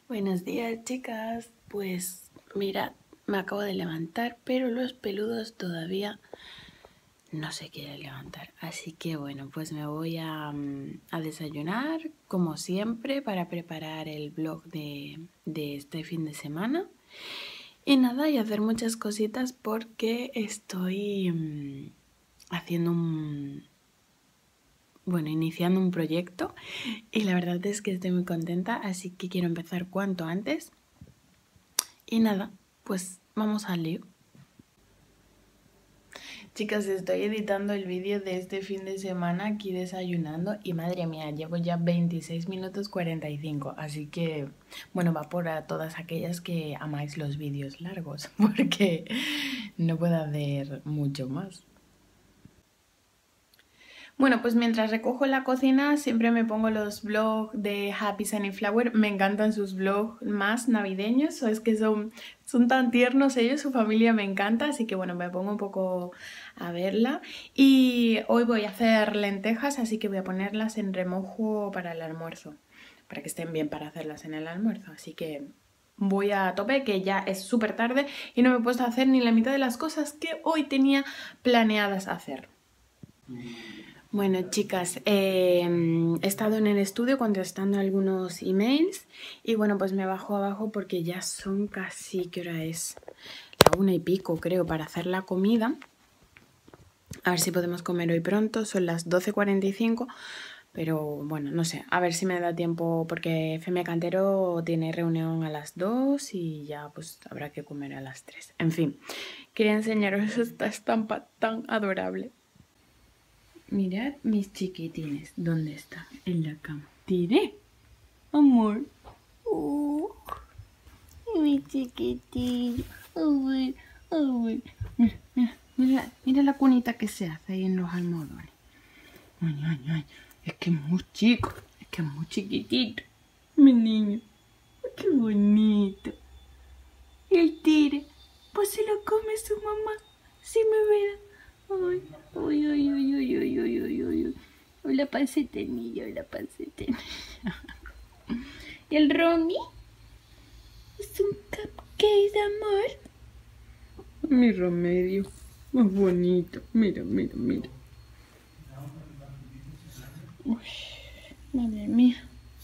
Buenos días, chicas. Pues mirad, me acabo de levantar, pero los peludos todavía no se quieren levantar. Así que bueno, pues me voy a desayunar, como siempre, para preparar el vlog de este fin de semana. Y nada, y hacer muchas cositas porque estoy haciendo iniciando un proyecto y la verdad es que estoy muy contenta, así que quiero empezar cuanto antes. Y nada, pues vamos al lío. Chicas, estoy editando el vídeo de este fin de semana aquí desayunando y madre mía, llevo ya 26 minutos 45, así que bueno, va por a todas aquellas que amáis los vídeos largos porque no puedo hacer mucho más. Bueno, pues mientras recojo la cocina siempre me pongo los vlogs de Happy Sunny Flower. Me encantan sus vlogs más navideños, o es que son tan tiernos ellos, su familia me encanta, así que bueno, me pongo un poco a verla. Y hoy voy a hacer lentejas, así que voy a ponerlas en remojo para el almuerzo, para que estén bien para hacerlas en el almuerzo, así que voy a tope, que ya es súper tarde y no me he puesto a hacer ni la mitad de las cosas que hoy tenía planeadas hacer. Bueno, chicas, he estado en el estudio contestando algunos emails y bueno, pues me bajo abajo porque ya son casi, ¿qué hora es? La 1 y pico, creo, para hacer la comida. A ver si podemos comer hoy pronto, son las 12:45, pero bueno, no sé, a ver si me da tiempo porque Femia Cantero tiene reunión a las 2 y ya pues habrá que comer a las 3. En fin, quería enseñaros esta estampa tan adorable. Mirad mis chiquitines. ¿Dónde está? En la cama. ¿Tire? Amor. Mi chiquitillo. Mira, mira la cunita que se hace ahí en los almohadones. Ay. Es que es muy chico. Es que es muy chiquitito. Mi niño. Qué bonito. Y el Tire. Pues se lo come su mamá. Si me verá. Uy. Hola, pancetilla, hola, pancetilla. ¿Y el Romy? ¿Es un cupcake de amor? Mi remedio. Más bonito. Mira. Uy, madre mía.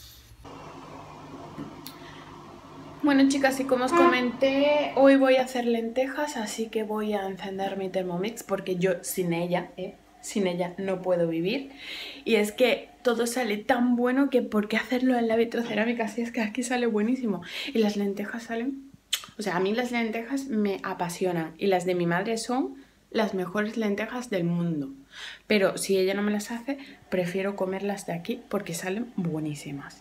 Bueno, chicas, y como os comenté, hoy voy a hacer lentejas, así que voy a encender mi Thermomix porque yo sin ella no puedo vivir. Y es que todo sale tan bueno que ¿por qué hacerlo en la vitrocerámica? Si es que aquí sale buenísimo. Y las lentejas salen... O sea, a mí las lentejas me apasionan y las de mi madre son las mejores lentejas del mundo. Pero si ella no me las hace, prefiero comerlas de aquí porque salen buenísimas.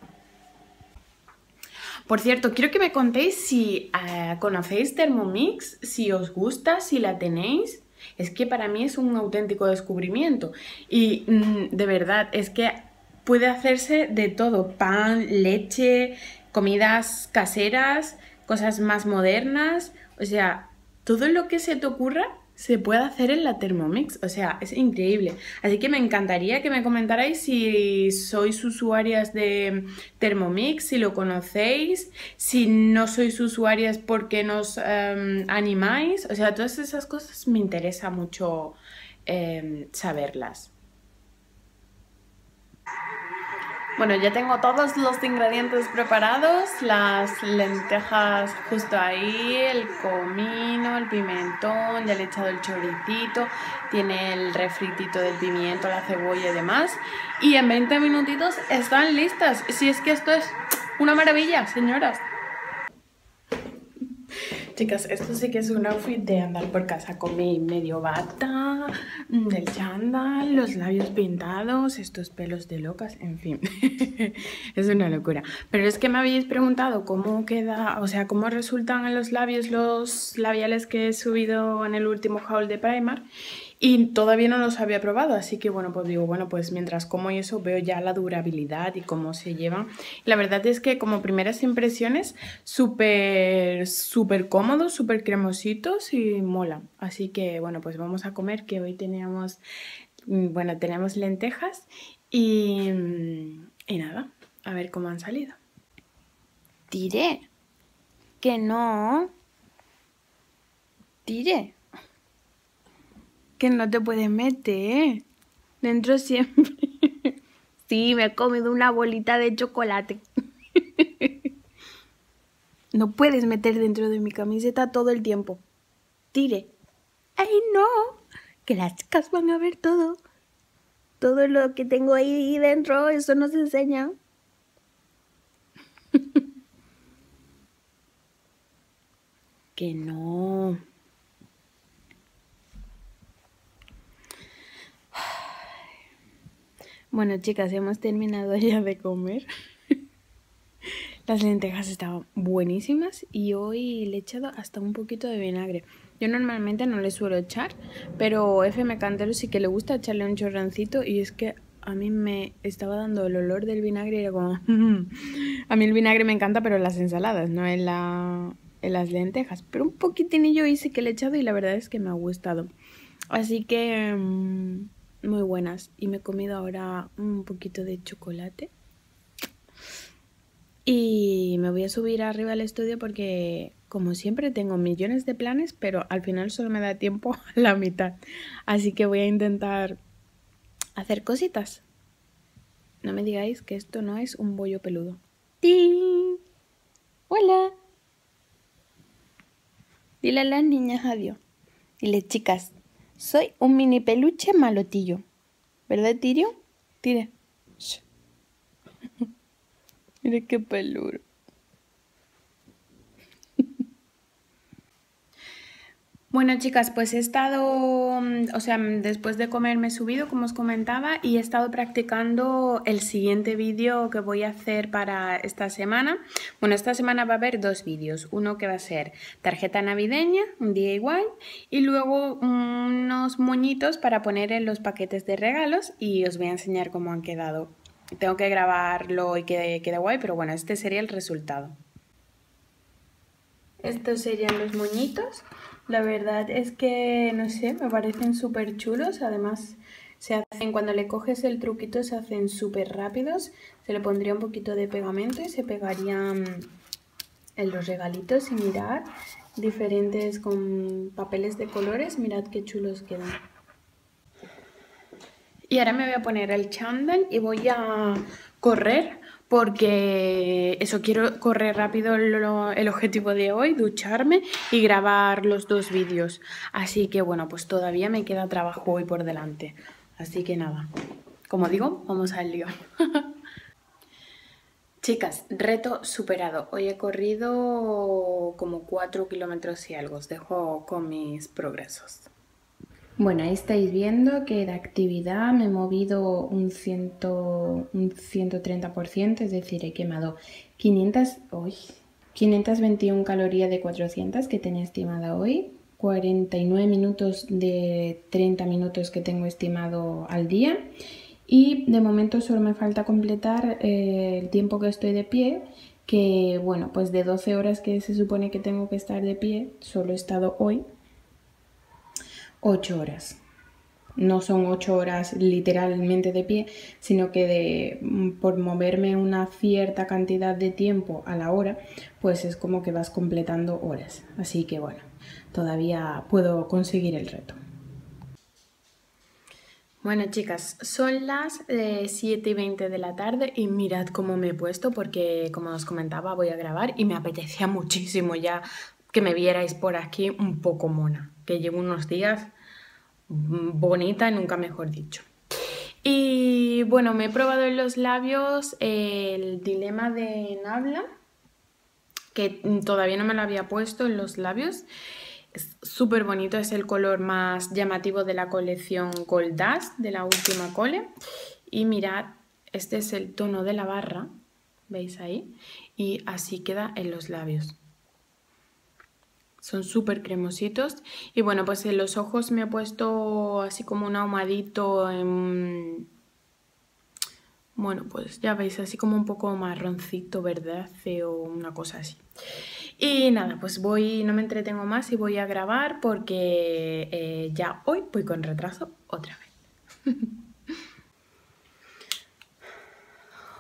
Por cierto, quiero que me contéis si conocéis Thermomix, si os gusta, si la tenéis. Es que para mí es un auténtico descubrimiento. Y de verdad, es que puede hacerse de todo. Pan, leche, comidas caseras, cosas más modernas. O sea, todo lo que se te ocurra se puede hacer en la Thermomix, o sea, es increíble. Así que me encantaría que me comentarais si sois usuarias de Thermomix, si lo conocéis, si no sois usuarias, ¿por qué nos animáis? O sea, todas esas cosas me interesa mucho saberlas. Bueno, ya tengo todos los ingredientes preparados, las lentejas justo ahí, el comino, el pimentón, ya le he echado el choricito, tiene el refritito del pimiento, la cebolla y demás. Y en 20 minutitos están listas. Si es que esto es una maravilla, señoras. Chicas, esto sí que es un outfit de andar por casa con mi medio bata, del chándal, los labios pintados, estos pelos de locas, en fin. Es una locura. Pero es que me habéis preguntado cómo queda, o sea, cómo resultan en los labios los labiales que he subido en el último haul de Primark. Y todavía no los había probado, así que bueno, pues digo, bueno, pues mientras como y eso veo ya la durabilidad y cómo se llevan. La verdad es que como primeras impresiones, súper cómodos, súper cremositos y mola. Así que bueno, pues vamos a comer, que hoy teníamos, bueno, tenemos lentejas y nada, a ver cómo han salido. Tire. Que no. Tire. Que no te puedes meter. Dentro siempre. Sí, me he comido una bolita de chocolate. No puedes meter dentro de mi camiseta todo el tiempo. Tire. ¡Ay, no! Que las chicas van a ver todo. Todo lo que tengo ahí dentro, eso no se enseña. Que no. Bueno, chicas, hemos terminado ya de comer. Las lentejas estaban buenísimas y hoy le he echado hasta un poquito de vinagre. Yo normalmente no le suelo echar, pero FM Cantero sí que le gusta echarle un chorroncito y es que a mí me estaba dando el olor del vinagre y era como... A mí el vinagre me encanta, pero en las ensaladas, no en las lentejas. Pero un poquitinillo sí que le he echado y la verdad es que me ha gustado. Así que muy buenas. Y me he comido ahora un poquito de chocolate. Y me voy a subir arriba al estudio porque, como siempre, tengo millones de planes, pero al final solo me da tiempo a la mitad. Así que voy a intentar hacer cositas. No me digáis que esto no es un bollo peludo. ¡Ting! ¡Hola! Dile a las niñas adiós. Dile, chicas, soy un mini peluche malotillo. ¿Verdad, Tirio? Tire. Mire qué peludo. Bueno, chicas, pues he estado, o sea, después de comer me he subido, como os comentaba, y he estado practicando el siguiente vídeo que voy a hacer para esta semana. Bueno, esta semana va a haber dos vídeos. Uno que va a ser tarjeta navideña, un día igual, y luego unos moñitos para poner en los paquetes de regalos y os voy a enseñar cómo han quedado. Tengo que grabarlo y que quede guay, pero bueno, este sería el resultado. Estos serían los moñitos. La verdad es que, no sé, me parecen súper chulos. Además, se hacen, cuando le coges el truquito, se hacen súper rápidos. Se le pondría un poquito de pegamento y se pegarían en los regalitos. Y mirad, diferentes con papeles de colores. Mirad qué chulos quedan. Y ahora me voy a poner el chándal y voy a correr porque eso, quiero correr rápido el objetivo de hoy, ducharme y grabar los dos vídeos. Así que bueno, pues todavía me queda trabajo hoy por delante. Así que nada, como digo, vamos al lío. Chicas, reto superado. Hoy he corrido como 4 kilómetros y algo. Os dejo con mis progresos. Bueno, ahí estáis viendo que de actividad me he movido un 130%, es decir, he quemado 521 calorías de 400 que tenía estimada hoy, 49 minutos de 30 minutos que tengo estimado al día y de momento solo me falta completar el tiempo que estoy de pie, que bueno, pues de 12 horas que se supone que tengo que estar de pie, solo he estado hoy 8 horas. No son 8 horas literalmente de pie, sino que por moverme una cierta cantidad de tiempo a la hora, pues es como que vas completando horas. Así que bueno, todavía puedo conseguir el reto. Bueno, chicas, son las 7:20 de la tarde y mirad cómo me he puesto porque, como os comentaba, voy a grabar y me apetecía muchísimo ya que me vierais por aquí un poco mona, que llevo unos días bonita, nunca mejor dicho. Y bueno, me he probado en los labios el Dilema de Nabla, que todavía no me lo había puesto en los labios. Es súper bonito, es el color más llamativo de la colección Gold Dust, de la última cole. Y mirad, este es el tono de la barra, ¿veis ahí? Y así queda en los labios. Son súper cremositos. Y bueno, pues en los ojos me he puesto así como un ahumadito en... Bueno, pues ya veis, así como un poco marroncito, verdáceo, una cosa así. Y nada, pues no me entretengo más y voy a grabar porque ya hoy voy con retraso otra vez.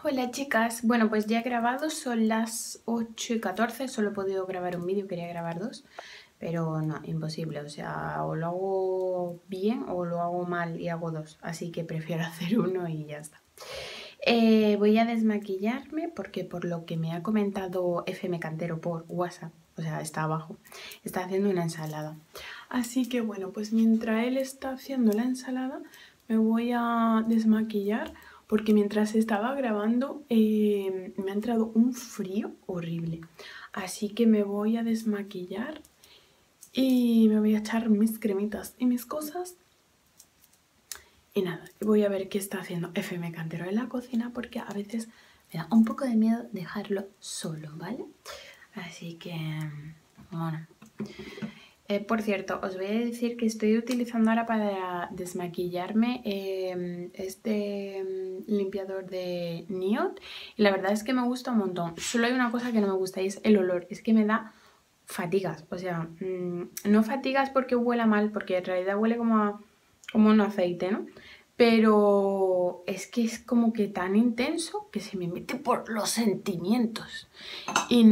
Hola chicas, bueno pues ya he grabado, son las 8:14, solo he podido grabar un vídeo, quería grabar dos, pero no, imposible, o sea, o lo hago bien o lo hago mal y hago dos, así que prefiero hacer uno y ya está. Voy a desmaquillarme porque por lo que me ha comentado FM Cantero por WhatsApp, o sea, está abajo, está haciendo una ensalada. Así que bueno, pues mientras él está haciendo la ensalada, me voy a desmaquillar porque mientras estaba grabando me ha entrado un frío horrible. Así que me voy a desmaquillar y me voy a echar mis cremitas y mis cosas. Y nada, voy a ver qué está haciendo FM Cantero en la cocina porque a veces me da un poco de miedo dejarlo solo, ¿vale? Así que, bueno. Por cierto, os voy a decir que estoy utilizando ahora para desmaquillarme este limpiador de NIOD y la verdad es que me gusta un montón. Solo hay una cosa que no me gusta y es el olor, es que me da fatigas, o sea, no fatigas porque huela mal, porque en realidad huele como un aceite, ¿no? Pero es que es como que tan intenso que se me mete por los sentimientos y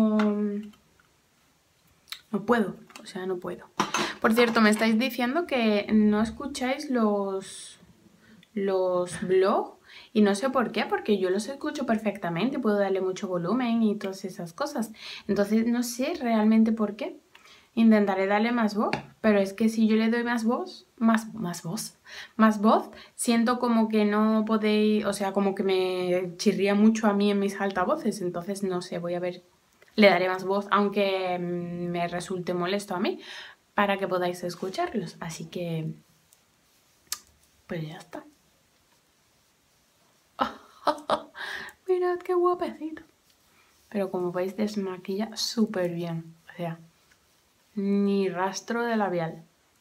no puedo, o sea, no puedo. Por cierto, me estáis diciendo que no escucháis los vlogs y no sé por qué, porque yo los escucho perfectamente, puedo darle mucho volumen y todas esas cosas. Entonces no sé realmente por qué. Intentaré darle más voz, pero es que si yo le doy más voz, más voz, siento como que no podéis, o sea, como que me chirría mucho a mí en mis altavoces, entonces no sé, voy a ver, le daré más voz, aunque me resulte molesto a mí, para que podáis escucharlos, así que, pues ya está. Mirad qué guapecito. Pero como veis desmaquilla súper bien, o sea, ni rastro de labial.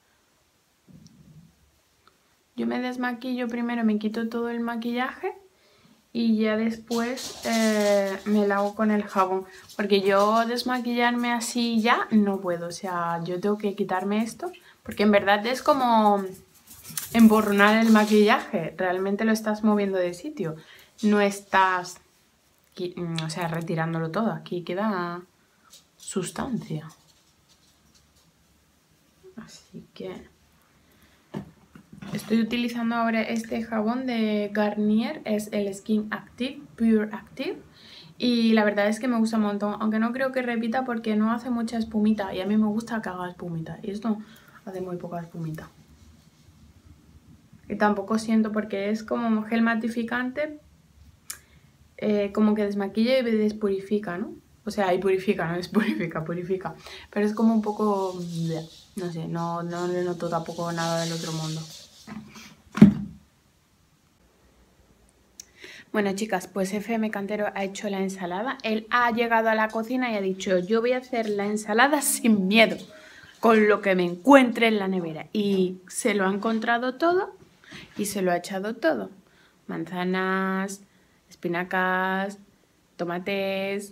Yo me desmaquillo primero, me quito todo el maquillaje y ya después me lavo con el jabón. Porque yo desmaquillarme así ya no puedo, o sea, yo tengo que quitarme esto. Porque en verdad es como emborronar el maquillaje, realmente lo estás moviendo de sitio. No estás, o sea, retirándolo todo, aquí queda sustancia. Así que estoy utilizando ahora este jabón de Garnier, es el Skin Active, Pure Active. Y la verdad es que me gusta un montón, aunque no creo que repita porque no hace mucha espumita. Y a mí me gusta que haga espumita, y esto hace muy poca espumita. Y tampoco siento porque es como gel matificante, como que desmaquilla y despurifica, ¿no? O sea, y purifica, no despurifica, purifica. Pero es como un poco, no sé, no le noto tampoco nada del otro mundo. Bueno chicas, pues FM Cantero ha hecho la ensalada. Él ha llegado a la cocina y ha dicho, yo voy a hacer la ensalada sin miedo, con lo que me encuentre en la nevera. Y se lo ha encontrado todo y se lo ha echado todo. Manzanas, espinacas, tomates,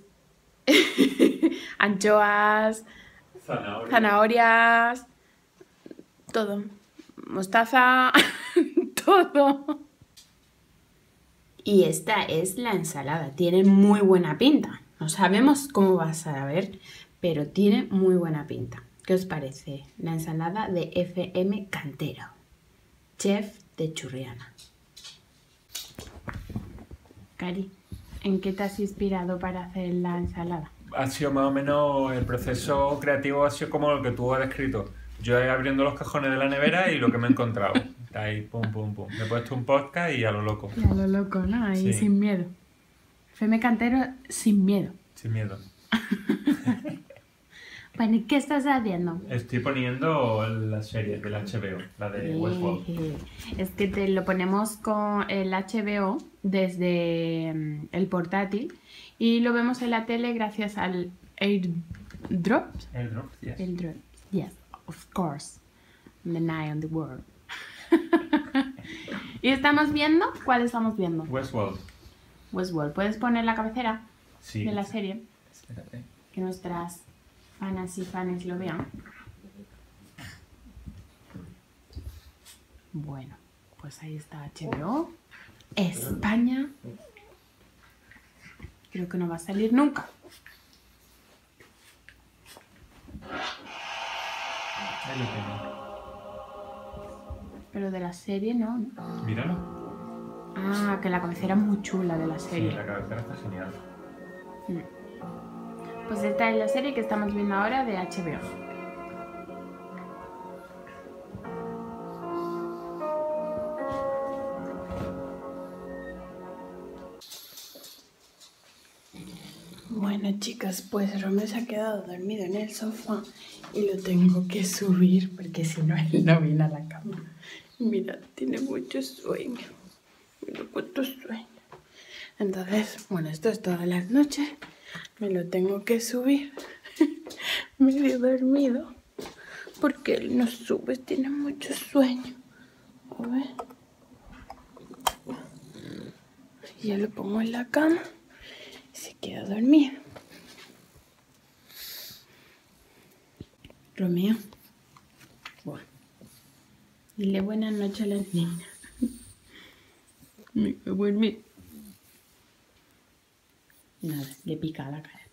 anchoas, zanahorias, todo. Mostaza, todo. Y esta es la ensalada, tiene muy buena pinta. No sabemos cómo va a saber, pero tiene muy buena pinta. ¿Qué os parece? La ensalada de FM Cantero, chef de Churriana. Cari, ¿en qué te has inspirado para hacer la ensalada? Ha sido más o menos, el proceso creativo ha sido como lo que tú has descrito. Yo abriendo los cajones de la nevera y lo que me he encontrado. Está ahí, pum, pum, pum. Me he puesto un podcast y a lo loco. Y a lo loco, ¿no? Ahí Sí. sin miedo. FM Cantero sin miedo. Sin miedo. Bueno, ¿y qué estás haciendo? Estoy poniendo la serie del HBO, la de Westworld. Es que te lo ponemos con el HBO desde el portátil y lo vemos en la tele gracias al AirDrop. AirDrop, yes. AirDrop, yes, of course. The night on the world. ¿Y estamos viendo? ¿Cuál estamos viendo? Westworld. Westworld. ¿Puedes poner la cabecera Sí. de la serie? Espérate. Que nuestras fanas y fans lo vean. Bueno, pues ahí está HBO. España. Creo que no va a salir nunca. Ahí lo tengo. Pero de la serie no. Míralo. Ah, que la cabecera es muy chula de la serie. Sí, la cabecera está genial. Pues esta es la serie que estamos viendo ahora de HBO. Bueno, chicas, pues Romeo se ha quedado dormido en el sofá y lo tengo que subir porque si no él no viene a la cama. Mira, tiene mucho sueño. Mira cuánto sueño. Entonces, bueno, esto es todas las noches. Me lo tengo que subir medio dormido porque él no sube, tiene mucho sueño. A ver. Y ya lo pongo en la cama y se queda dormido. Romeo. Bueno. Dile buenas noches a las niñas. Me voy a dormir. Nada, le pica la cara.